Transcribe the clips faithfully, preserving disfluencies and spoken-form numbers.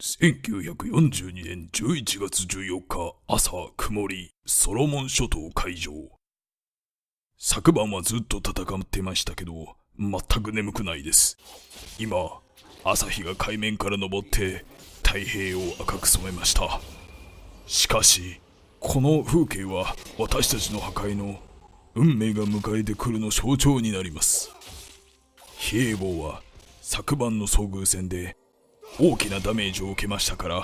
せんきゅうひゃくよんじゅうにねんじゅういちがつじゅうよっか朝曇り、ソロモン諸島海上。昨晩はずっと戦ってましたけど、全く眠くないです。今、朝日が海面から昇って太平洋を赤く染めました。しかし、この風景は私たちの破壊の運命が迎えてくるの象徴になります。比叡坊は昨晩の遭遇戦で大きなダメージを受けましたから、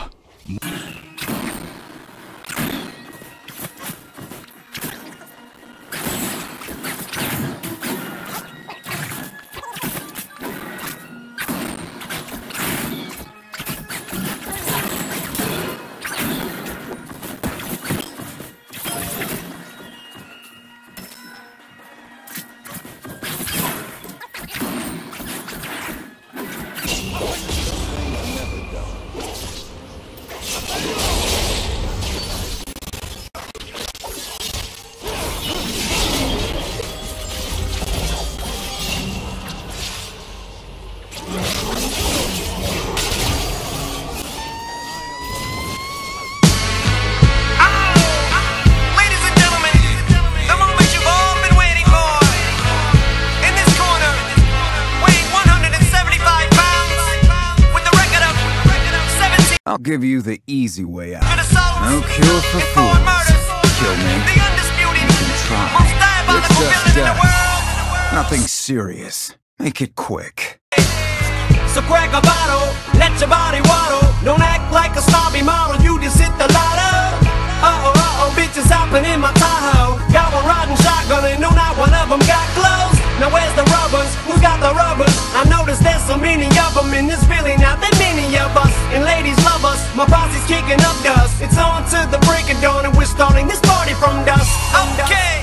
I'll give you the easy way out. No cure for fools. Kill me. You can try. It's just death. Nothing serious. Make it quick. So crack a bottle, let your body waddle. Don't act like a snobby model, you just hit the lotto. Uh-oh, uh-oh, bitches hopping in my Tahoe. Got one riding shotgun and no, not one of them got clothes. Now where's the rubbers? Who got the rubbers? I noticed there's so many of them in this Philly. Now there many of us, and ladies love us. My posse's kicking up dust. It's on to the break of dawn, and we're starting this party from dusk. Okay.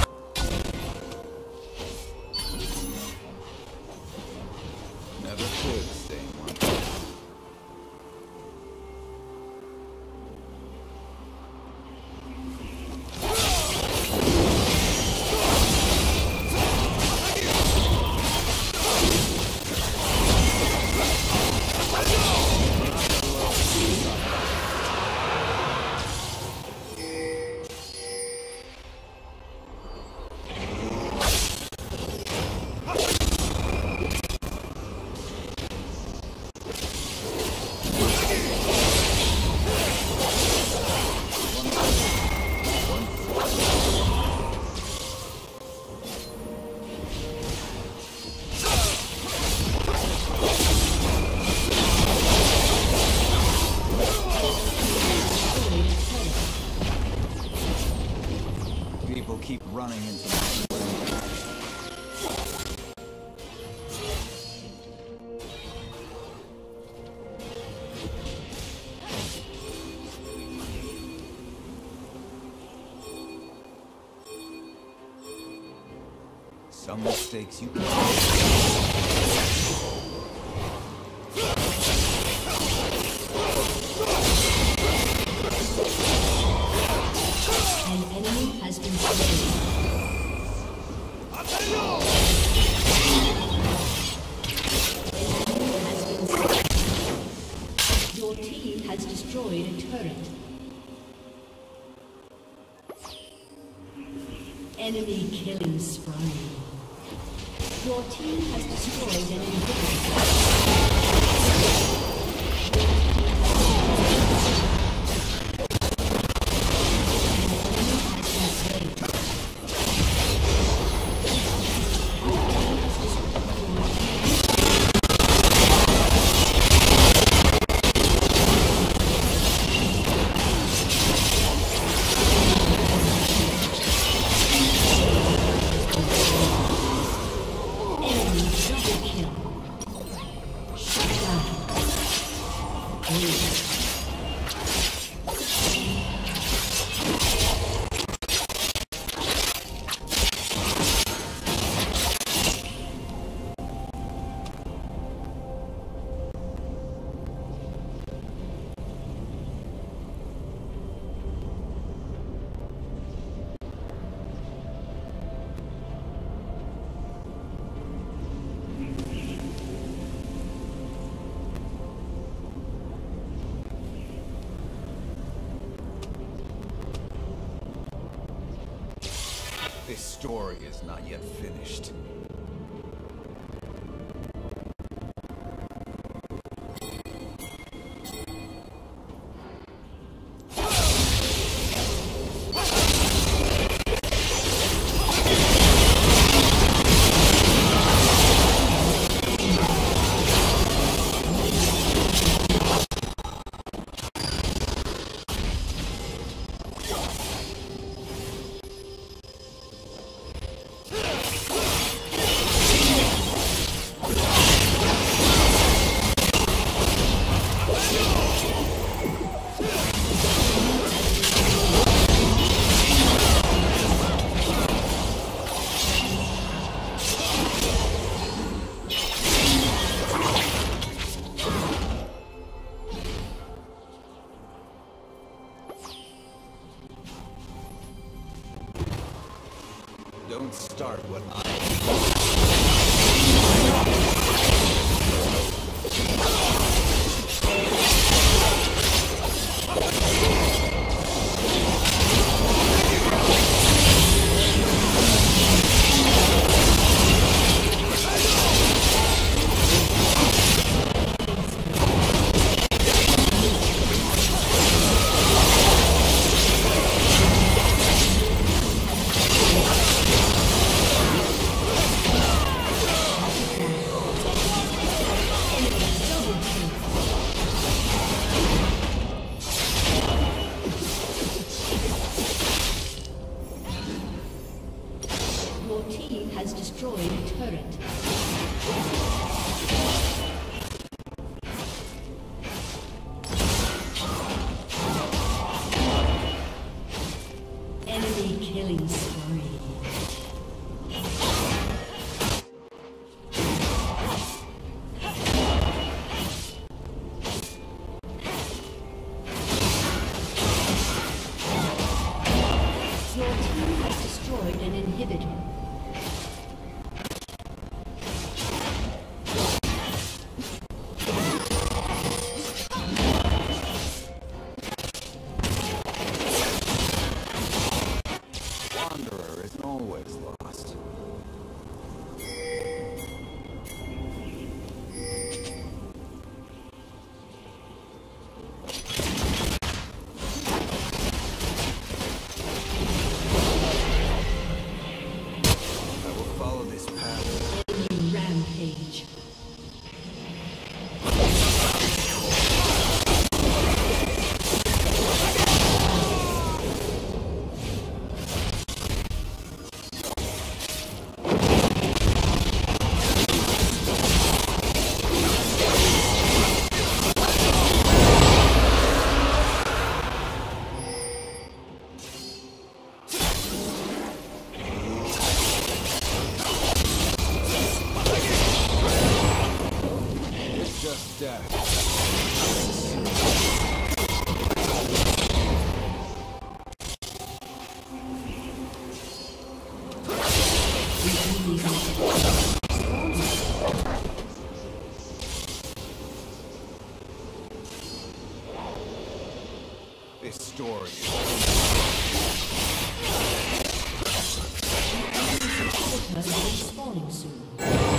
Never could stay one. People keep running into my way. Some mistakes you can An enemy has been slain. Your team has destroyed a turret. Enemy killing spree. Your team has destroyed an inhibitor. This story is not yet finished. Don't start what I... Your team has destroyed a turret. Enemy killing spree. Your team has destroyed an inhibitor. Wanderer is always lost. I will follow this path. Rampage. It's just death. This story is Spawning soon.